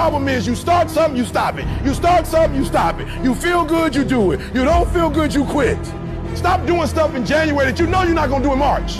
problem is you start something, you stop it. You start something, you stop it. You feel good, you do it. You don't feel good, you quit. Stop doing stuff in January that you know you're not going to do in March.